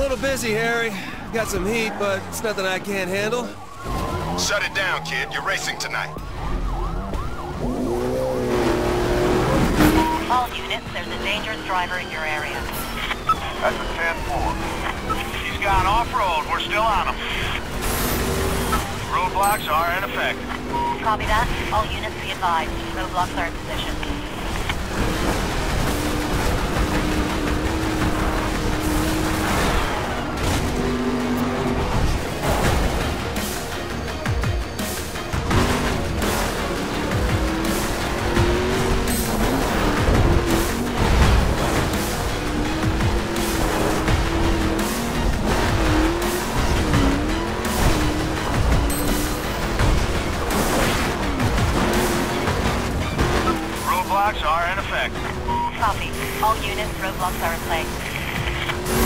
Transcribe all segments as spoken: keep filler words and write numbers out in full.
little busy, Harry. Got some heat, but it's nothing I can't handle. Shut it down, kid. You're racing tonight. All units, there's a dangerous driver in your area. That's a ten four. He's gone off-road. We're still on him. Roadblocks are in effect. Copy that. All units be advised. Roadblocks are in position. Roadblocks are in effect. Copy. All units, roadblocks are in place.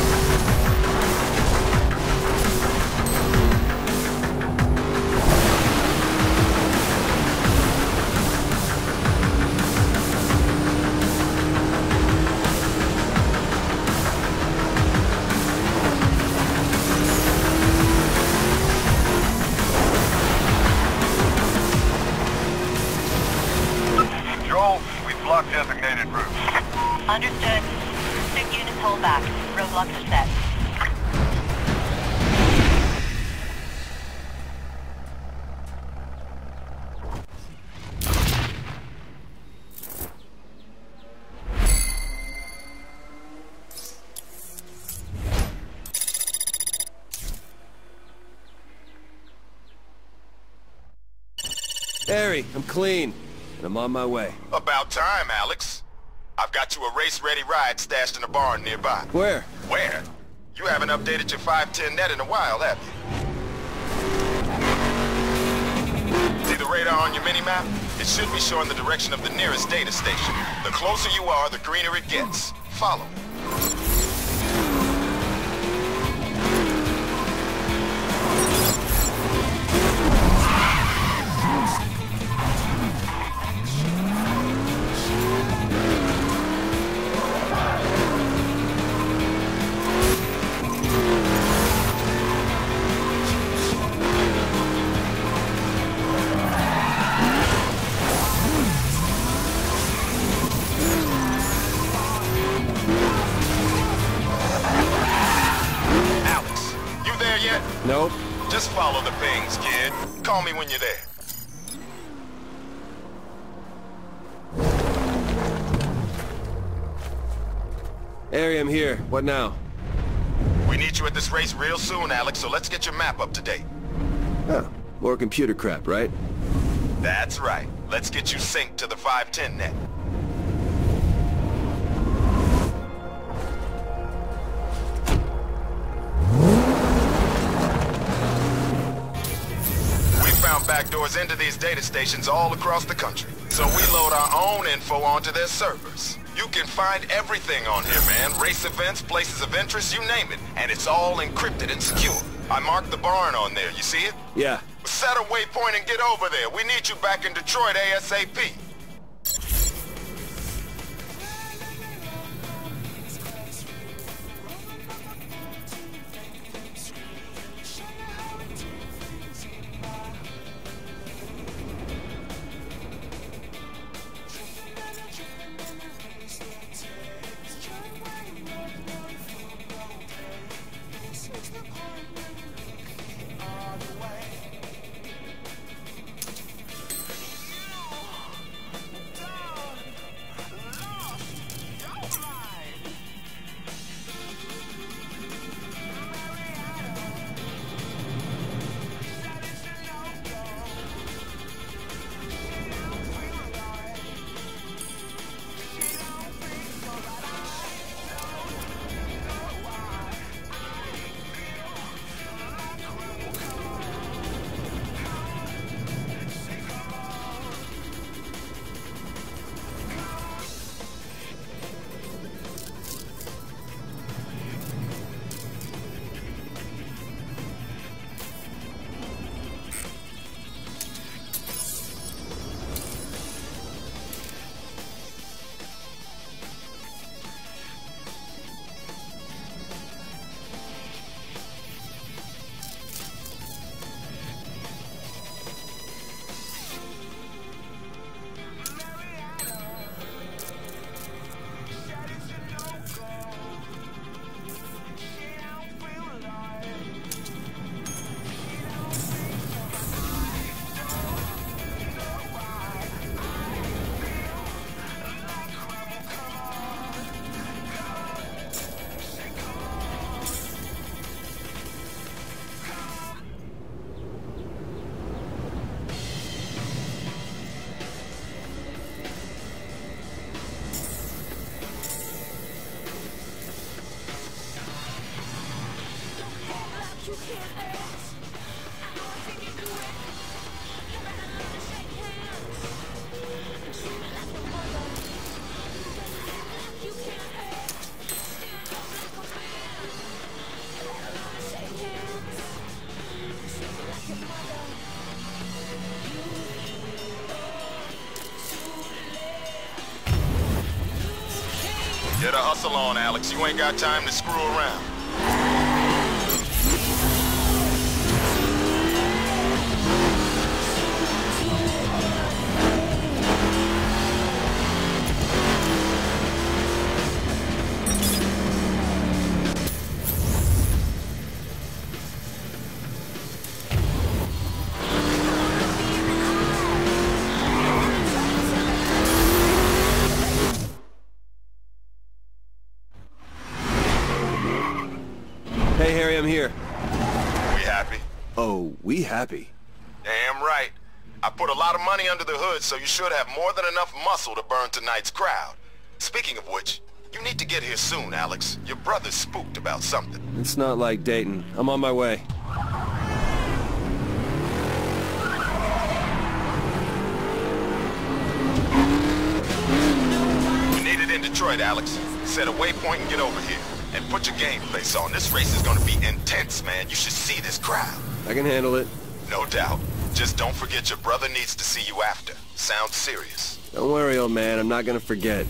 Joel, we've blocked designated routes. Understood. Pursuit units hold back. Roadblocks are set. Harry, I'm clean, and I'm on my way. About time, Alex. I've got you a race-ready ride stashed in a barn nearby. Where? Where? You haven't updated your five ten net in a while, have you? See the radar on your mini-map? It should be showing the direction of the nearest data station. The closer you are, the greener it gets. Follow. Nope. Just follow the pings, kid. Call me when you're there. Harry, I'm here. What now? We need you at this race real soon, Alex, so let's get your map up to date. Oh, more computer crap, right? That's right. Let's get you synced to the five ten net. Backdoors into these data stations all across the country. So we load our own info onto their servers. You can find everything on here, man. Race events, places of interest, you name it. And it's all encrypted and secure. I marked the barn on there, you see it? Yeah. Set a waypoint and get over there. We need you back in Detroit ASAP. Get a hustle on, Alex. You ain't got time to screw around. Hey, Harry, I'm here. We happy? Oh, we happy. Damn right. I put a lot of money under the hood, so you should have more than enough muscle to burn tonight's crowd. Speaking of which, you need to get here soon, Alex. Your brother's spooked about something. It's not like Dayton. I'm on my way. We need it in Detroit, Alex. Set a waypoint and get over here. And put your game face on. This race is gonna be intense, man. You should see this crowd. I can handle it. No doubt. Just don't forget your brother needs to see you after. Sounds serious. Don't worry, old man. I'm not gonna forget.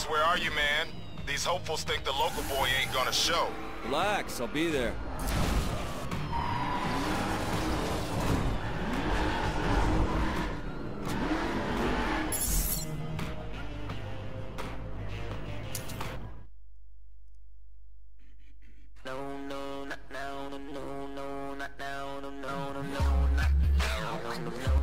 Reese, where are you, man? These hopefuls think the local boy ain't gonna show. Relax, I'll be there. No, no, not now, no, no, no, not now, no, no, no, no, not now, no, no, no.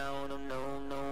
now, no, no, no.